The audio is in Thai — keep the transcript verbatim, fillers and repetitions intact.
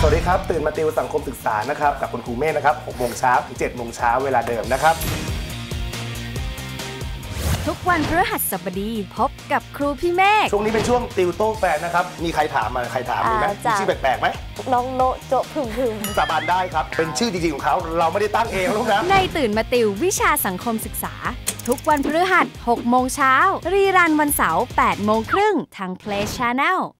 สวัสดีครับตื่นมาติวสังคมศึกษานะครับกับคุณครูเมฆนะครับหกโมงเช้าถึงเจ็ดโมงเช้าเวลาเดิมนะครับทุกวันพฤหัสบดีพบกับครูพี่เมฆช่วงนี้เป็นช่วงติวโต้แฟนนะครับมีใครถามมาใครถามมีไหมมีชื่อแปลกๆไหมน้องโนโจะพึ่งพึ่งสาบานได้ครับเป็นชื่อจริงๆของเขาเราไม่ได้ตั้งเองลูกนะในตื่นมาติววิชาสังคมศึกษาทุกวันพฤหัสหกโมงเช้ารีรันวันเสาร์แปดโมงครึ่งทาง Play Channel